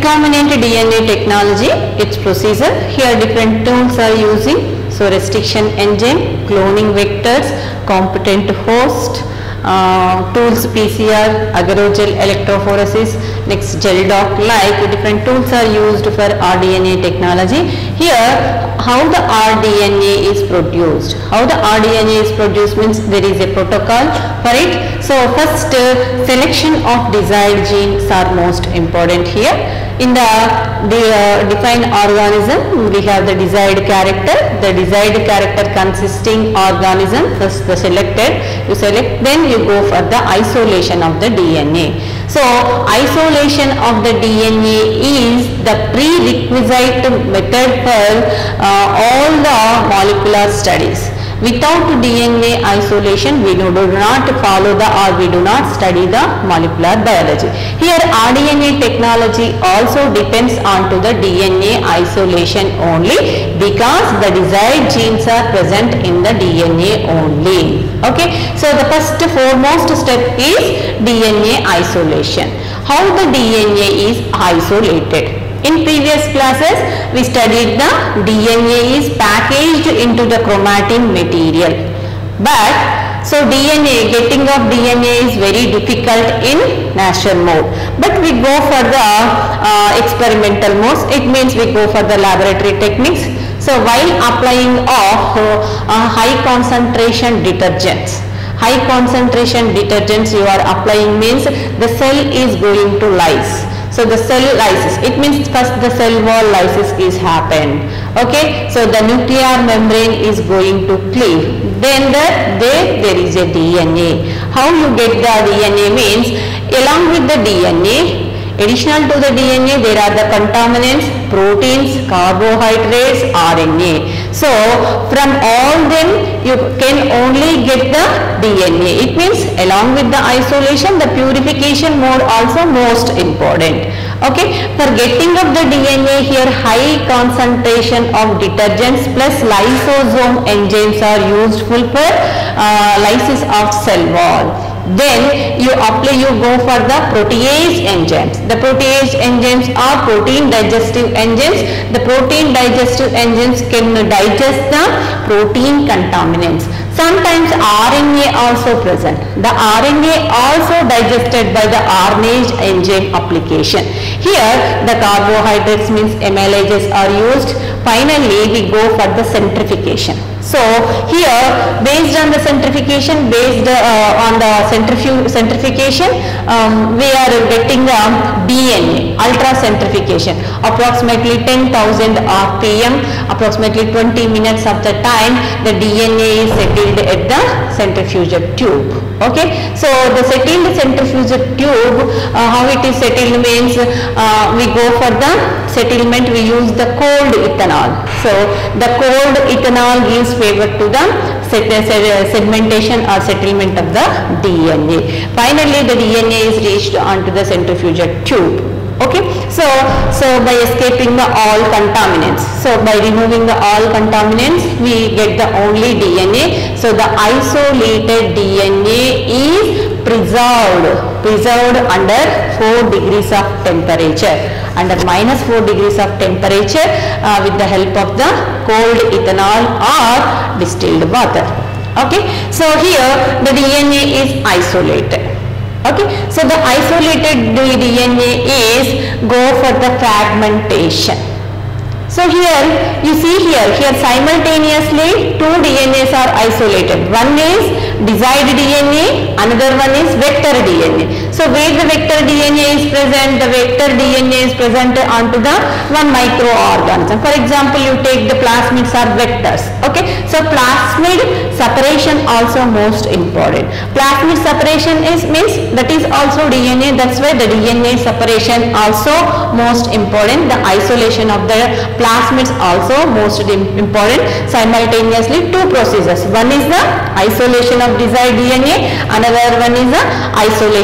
Recombinant DNA technology, its procedure. Here different tools are using. So restriction enzyme, cloning vectors, competent host, tools PCR, agarogel electrophoresis, next gel dock, like different tools are used for rDNA technology. Here how the rDNA is produced. How the rDNA is produced means there is a protocol for it. So first selection of desired genes are most important here. In the defined organism, we have the desired character. The desired character consisting organism, first the selected, you select, then you go for the isolation of the DNA. So isolation of the DNA is the prerequisite method for all the molecular studies. Without DNA isolation, we do not follow we do not study the molecular biology. Here rDNA technology also depends on to the DNA isolation only, because the desired genes are present in the DNA only. Okay, so the first foremost step is DNA isolation. How the DNA is isolated? In previous classes, we studied the DNA is packaged into the chromatin material. But, so getting of DNA is very difficult in natural mode. But we go for the experimental modes. It means we go for the laboratory techniques. So while applying of high concentration detergents. High concentration detergents you are applying means the cell is going to lyse. So the cell lysis, it means first the cell wall lysis is happened. Okay, so the nuclear membrane is going to cleave. Then there is a DNA. How you get the DNA means, along with the DNA, additional to the DNA there are the contaminants, proteins, carbohydrates, RNA. So from all them you can only get the DNA. It means along with the isolation, the purification mode also most important. Okay, for getting of the DNA here high concentration of detergents plus lysosome enzymes are useful for lysis of cell wall. Then you go for the protease enzymes. The protease enzymes are protein digestive enzymes. The protein digestive enzymes can digest the protein contaminants. Sometimes RNA also present. The RNA also digested by the RNase enzyme application. Here the carbohydrates means amylases are used. Finally we go for the centrifugation. So here based on the centrifugation, we are getting the DNA, ultracentrifugation, approximately 10,000 RPM, approximately 20 minutes of the time the DNA is settled at the centrifugal tube. Okay, so the settled centrifugal tube, how it is settled means we go for the settlement, we use the cold ethanol. So the cold ethanol gives favor to the segmentation or settlement of the DNA. Finally the DNA is reached onto the centrifugal tube. Okay, so by escaping the all contaminants, so by removing the all contaminants we get the only DNA. So the isolated DNA is preserved under 4 degrees of temperature, under -4 degrees of temperature with the help of the cold ethanol or distilled water. Okay, so here the DNA is isolated. Okay, so the isolated DNA is go for the fragmentation. So here you see here simultaneously 2 DNAs are isolated. One is desired DNA, another one is vector DNA. So where the vector DNA is present, the vector DNA is present onto the one microorganism. For example, you take the plasmids are vectors. Okay, so plasmid separation also most important. Plasmid separation means that is also DNA. That's why the DNA separation also most important. The isolation of the plasmids also most important. Simultaneously 2 processes. One is the isolation of desired DNA, another one is the isolation of the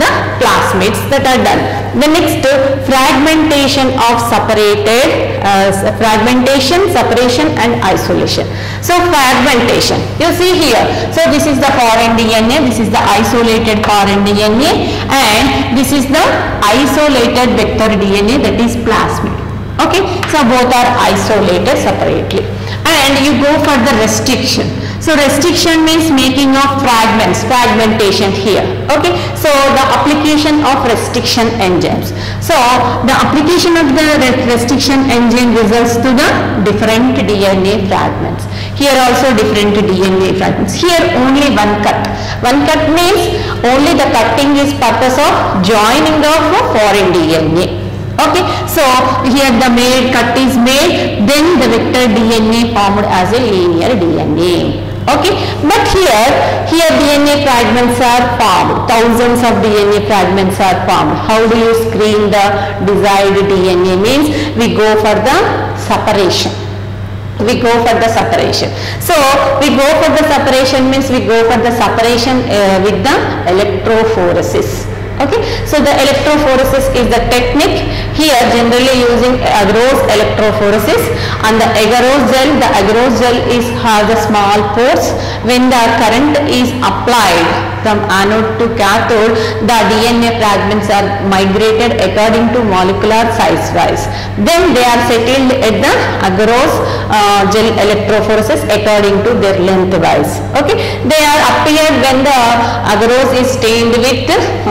the plasmids that are done. The next, fragmentation of separated, fragmentation, separation and isolation. So fragmentation, you see here, so this is the foreign DNA, this is the isolated foreign DNA, and this is the isolated vector DNA, that is plasmid. Okay, so both are isolated separately. And you go for the restriction. So restriction means making of fragments, fragmentation here. Okay, so the application of restriction enzymes. So the application of the restriction enzyme results to the different DNA fragments. Here also different DNA fragments. Here only one cut. One cut means only the cutting is purpose of joining of foreign DNA. Okay, so here the cut is made, then the vector DNA formed as a linear DNA. Okay, but here DNA fragments are formed, thousands of DNA fragments are formed. How do you screen the desired DNA? Means we go for the separation. We go for the separation. So we go for the separation means we go for the separation with the electrophoresis. Okay, so the electrophoresis is the technique here generally using agarose electrophoresis, and the agarose gel has a small pores. When the current is applied from anode to cathode, the DNA fragments are migrated according to molecular size wise. Then they are settled at the agarose gel electrophoresis according to their length wise. Okay, they are appeared when the agarose is stained with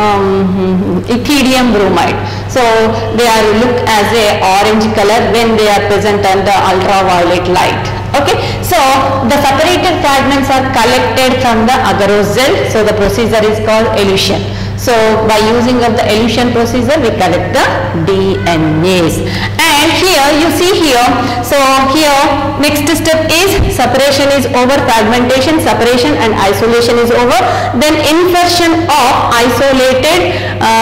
ethidium bromide. So they are look as a orange color when they are present under ultraviolet light. Okay, so the separated fragments are collected from the agarose gel. So the procedure is called elution. So by using of the elution procedure, we collect the DNAs. And here you see here, so here next step is separation is over, fragmentation, separation and isolation is over. Then insertion of isolated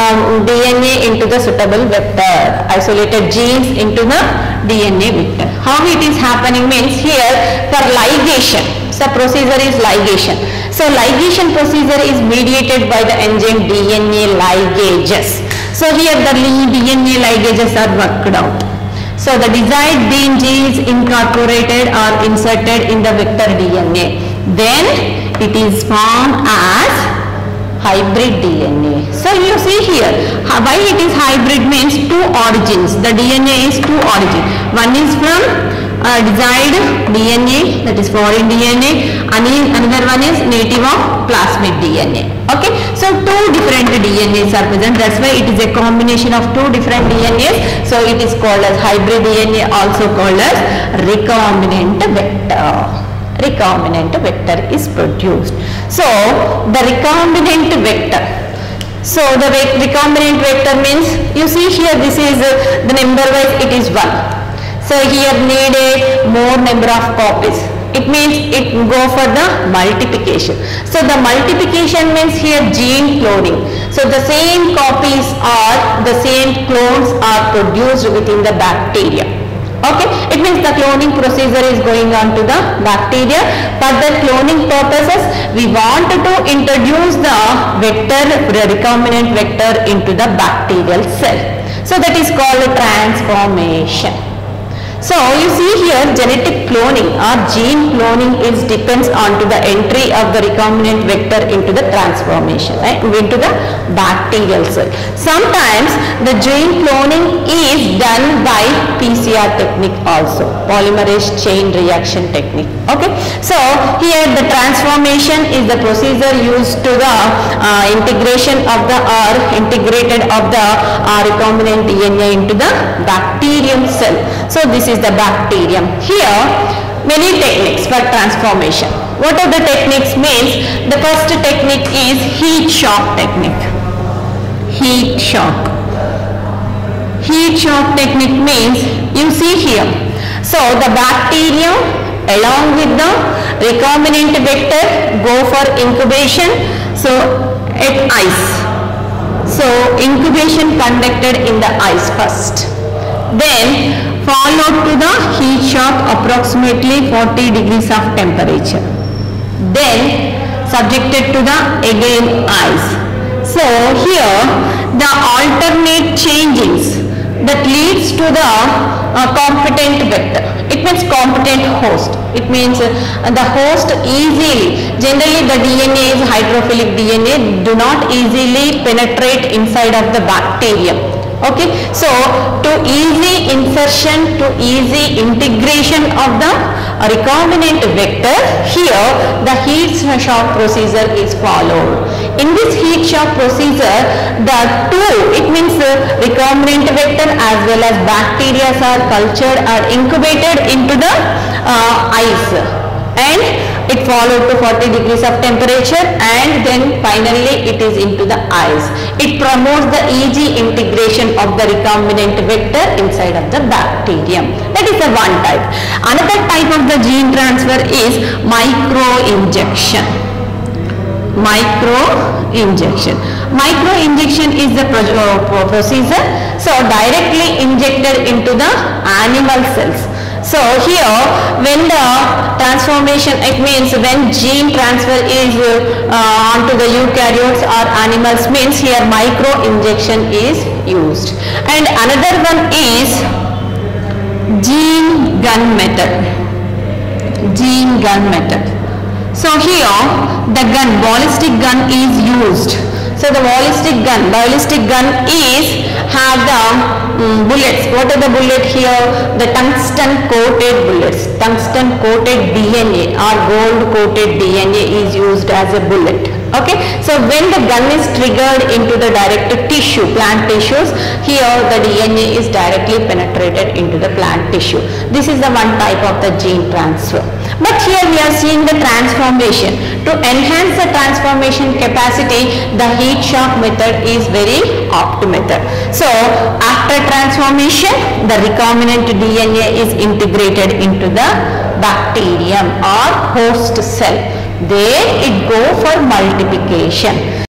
DNA into the suitable vector, isolated genes into the DNA vector. How it is happening means here for ligation. So procedure is ligation. So ligation procedure is mediated by the enzyme DNA ligases. So here the DNA ligases are worked out. So the desired genes incorporated or inserted in the vector DNA. Then it is formed as hybrid DNA. So you see here, why it is hybrid means two origins. The DNA is two origins. One is from desired DNA, that is foreign DNA, and another one is native of plasmid DNA. Okay, so two different DNAs are present. That's why it is a combination of two different DNAs. So it is called as hybrid DNA, also called as recombinant vector. Recombinant vector is produced. So the recombinant vector. So the recombinant vector means, you see here, this is the number wise it is 1. So here need a more number of copies. It means it go for the multiplication. So the multiplication means here gene cloning. So the same copies or the same clones are produced within the bacteria. Okay, it means the cloning procedure is going on to the bacteria. For the cloning purposes, we want to introduce the vector, the recombinant vector into the bacterial cell. So that is called transformation. So you see here genetic cloning or gene cloning is depends on to the entry of the recombinant vector into the transformation, right, into the bacterial cell. Sometimes the gene cloning is done by PCR technique also, polymerase chain reaction technique. Okay, so here the transformation is the procedure used to the integration of the integrated of the recombinant DNA into the bacterium cell. So this is the bacterium. Here many techniques for transformation. What are the techniques means? The first technique is heat shock technique. Heat shock. Heat shock technique means, you see here, so the bacterium along with the recombinant vector go for incubation, so at ice. So incubation conducted in the ice first, then followed to the heat shock approximately 40 degrees of temperature, then subjected to the again ice. So here the alternate changings that leads to the competent vector. It means competent host. It means the host easily, generally the DNA is hydrophilic DNA, do not easily penetrate inside of the bacterium. Okay, so to easy insertion, to easy integration of the recombinant vector, here the heat shock procedure is followed. In this heat shock procedure, the two, it means recombinant vector as well as bacteria are cultured or incubated into the ice, and it followed to 40 degrees of temperature, and then finally it is into the ice. It promotes the easy integration of the recombinant vector inside of the bacterium. That is the one type. Another type of the gene transfer is micro-injection. Micro-injection. Micro-injection is the procedure, so directly injected into the animal cells. So here when the transformation, it means when gene transfer is onto the eukaryotes or animals, means here micro injection is used. And another one is gene gun method. Gene gun method. So here the gun, ballistic gun is used. So the ballistic gun is have the bullets. What are the bullet here? The tungsten coated bullets. Tungsten coated DNA or gold coated DNA is used as a bullet. Okay, so when the gun is triggered into the direct tissue, plant tissues, here the DNA is directly penetrated into the plant tissue. This is the one type of the gene transfer. But here we are seeing the transformation. To enhance the transformation capacity, the heat shock method is very apt method. So after transformation, the recombinant DNA is integrated into the bacterium or host cell. There it go for multiplication.